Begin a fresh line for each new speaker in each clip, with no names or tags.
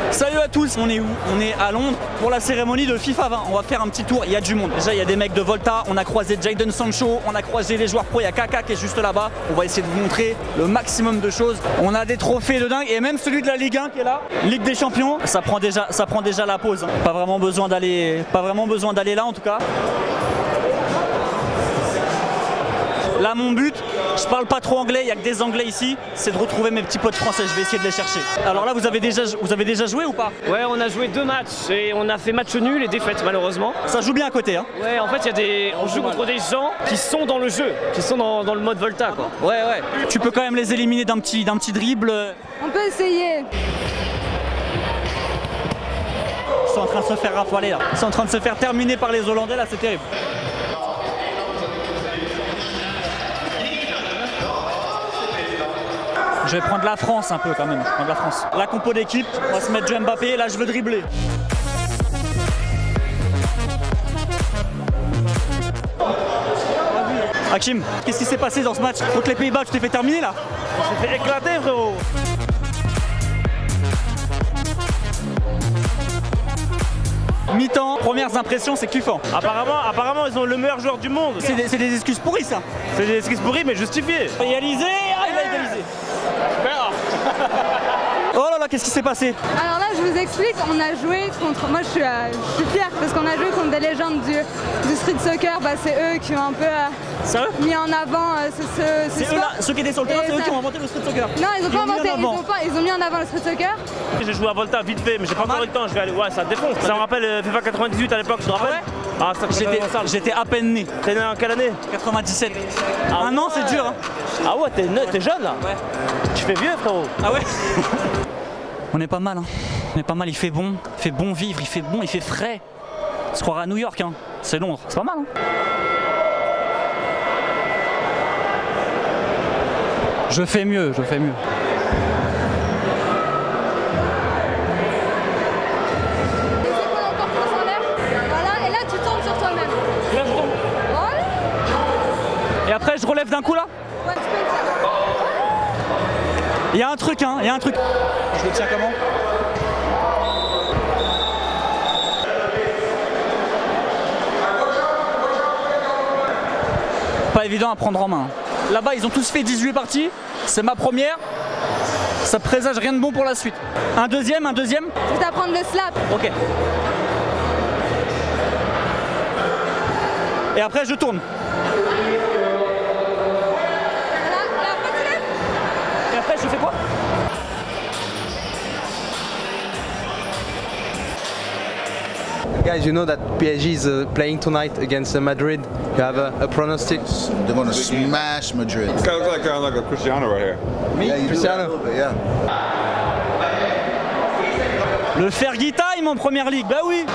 Salut à tous, on est où? On est à Londres pour la cérémonie de FIFA 20. On va faire un petit tour, il y a du monde. Déjà il y a des mecs de Volta, on a croisé Jadon Sancho, on a croisé les joueurs pro, il y a Kaka qui est juste là-bas. On va essayer de vous montrer le maximum de choses. On a des trophées de dingue et même celui de la Ligue 1 qui est là. Ligue des Champions, ça prend déjà la pause. Hein. Pas vraiment besoin d'aller là en tout cas. Là mon but, je parle pas trop anglais, il n'y a que des anglais ici, c'est de retrouver mes petits potes français, je vais essayer de les chercher. Alors là vous avez déjà joué ou pas?
Ouais, on a joué 2 matchs et on a fait match nul et défaite malheureusement.
Ça joue bien à côté hein.
Ouais, en fait on joue contre des gens qui sont dans le jeu, qui sont dans le mode Volta quoi.
Ouais. Tu peux quand même les éliminer d'un petit dribble.
On peut essayer.
Ils sont en train de se faire rafaler là. Ils sont en train de se faire terminer par les Hollandais là, c'est terrible. Je vais prendre la France un peu quand même, je prends de la France. La compo d'équipe, on va se mettre du Mbappé, là je veux dribbler. Hakim, qu'est-ce qui s'est passé dans ce match? Contre les Pays-Bas, tu t'es fait terminer là?
On s'est fait éclater frérot.
Mi-temps, premières impressions, c'est kiffant.
Apparemment, ils ont le meilleur joueur du monde.
C'est des excuses pourries ça.
C'est des excuses pourries mais justifiées.
Égalisé, il a égalisé. Oh là là, qu'est-ce qui s'est passé?
Alors là, je vous explique, on a joué contre... Moi, je suis fière parce qu'on a joué contre des légendes du street soccer. Bah, c'est eux qui ont un peu mis en avant ce
sport. Eux là, ceux qui étaient sur le terrain, c'est eux qui ont inventé le street soccer.
Non, ils ont pas inventé, ils ont mis en avant le street soccer.
J'ai joué à Volta vite fait, mais j'ai pas encore eu le temps. Je vais aller, ouais, ça défonce. Ça me rappelle FIFA 98 à l'époque, je te rappelle.
Ah ouais? J'étais à peine né.
T'es né en quelle année?
97. Un an, c'est dur. Hein.
Ah ouais, t'es jeune là?
Ouais.
Tu fais vieux frérot.
Ah ouais. On est pas mal, hein. On est pas mal, il fait bon vivre, il fait bon, il fait frais. On se croirait à New York, hein. C'est Londres, c'est pas mal, hein. Je fais mieux.
Voilà, et là tu tombes sur toi-même.
Là je tombe.
Voilà.
Et après je relève d'un coup là?
Ouais, tu peux le faire.
Il y a un truc, hein, il y a un truc. Je le tiens comment? Pas évident à prendre en main. Là-bas, ils ont tous fait 18 parties. C'est ma première. Ça présage rien de bon pour la suite. Un deuxième.
Je vais t'apprendre le slap.
Ok. Et après, je tourne. Et après, je fais quoi?
Guys, you know that PSG is playing tonight against Madrid. You have a pronostic?
They're going to smash Madrid.
This guy looks like a Cristiano right here.
Me?
Yeah, you
Cristiano?
do a little bit, yeah.
Le Fergie Time en première ligue, bah oui.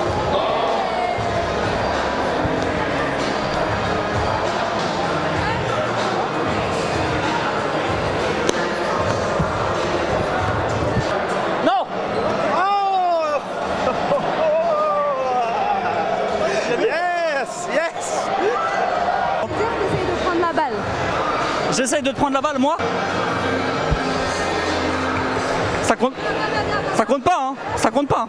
J'essaye de te prendre la balle, moi. Ça compte pas, hein. Ça compte pas.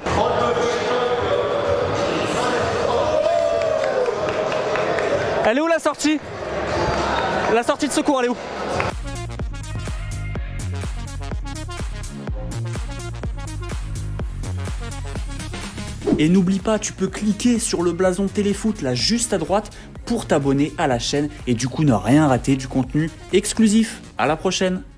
Elle est où la sortie? La sortie de secours, elle est où? Et n'oublie pas, tu peux cliquer sur le blason Téléfoot là juste à droite pour t'abonner à la chaîne et du coup ne rien rater du contenu exclusif. À la prochaine.